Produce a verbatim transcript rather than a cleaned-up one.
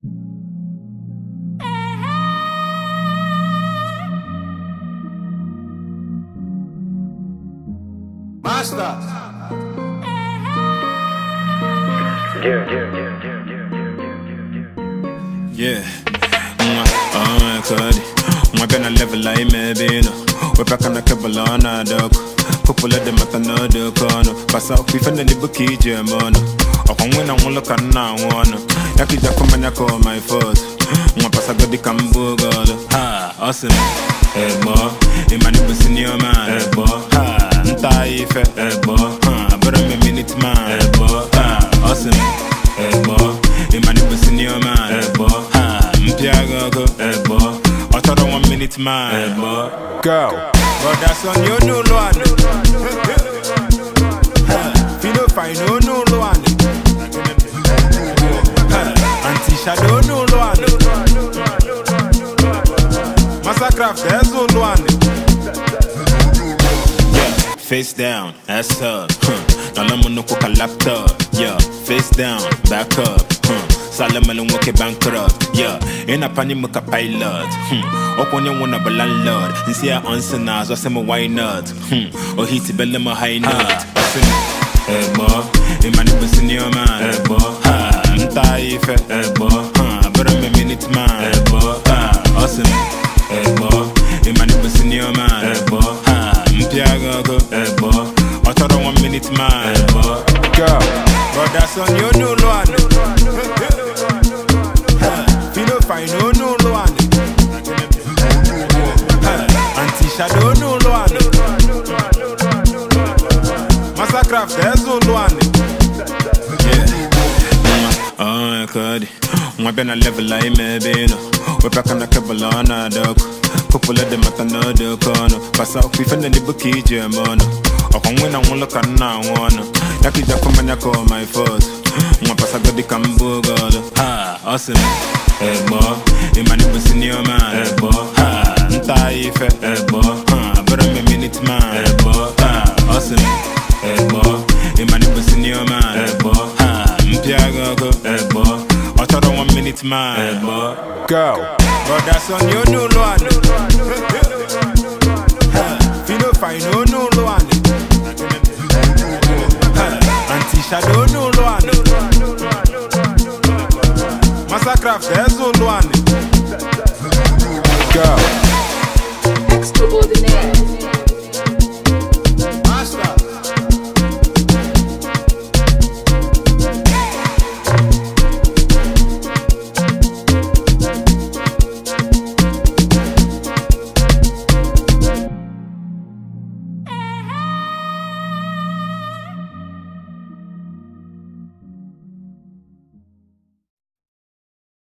Master. Yeah, yeah, yeah, yeah, yeah, yeah. Oh, Cody. I'm gonna level like maybe no. We're back on the cable on a dog. Couple of them at another corner. Pass out, we find the bookie, German. I can win and look at now one. Yaki Jacoman, I call my first. I'm pass a good cambo girl. Ha, awesome. Hey, boy. In my neighbor senior man. Hey, boy. Ha, Ntaife. Hey, boy. Ha, but I'm a minute man. Hey, boy. Ha, awesome. Hey, boy. In my neighbor senior man. Hey, boy. Ha, Mpiago. Hey, boy. I thought I one minute man. Hey, boy. Go. But that's on your new one. Feel fine, no, no, one. Anti-shadow, no, one. Massacraft, there's no one. Yeah, face down, ass up. Don't no cook a laptop. Yeah, face down, back up. Salaman and walk a bankrupt. Yeah, in a panic a pilot. Hmm. Up on your one of a landlord. And see our answer now, so some why not? Hmm. Or hit the bellum a high note. Hey, boy, in my neighbor senior man. Hey, boy, ha, Ntaife. Hey, boy, ha, but I'm a minute man. Hey, boy, ha, awesome. Hey, boy, in my neighbor senior man. Hey, boy, ha, Mpiago. Hey, boy, I thought I one minute man. Hey, boy, go. But that's on your new one. Feel fine, no, no, one. Anti-shadow, no, one. Massacraft, there's no one. Yeah. Oh, Cody. I'm been a level like maybe no. We're back on the cable on a dog. Couple of them at another corner. Pass out, we find the bookie, German. I can win and look at now one. Yaki Jacoman, I call my first. I'm pass a good cambo girl. Ha, awesome. Hey, boy. In my neighbor senior man. Hey, boy. Ha, Ntaife. Hey, boy. Ha, but I'm a minute man. Hey, boy. Ha, awesome. Hey, boy. In my neighbor senior man. Hey, boy. Ha, Mpiago. Hey, boy. I thought I one minute man. Hey, boy. Go. But that's on your new one. Feel fine, no, no, one. Anti-shadow, no, one. Massacraft, there's no one. Go. Extraordinaire.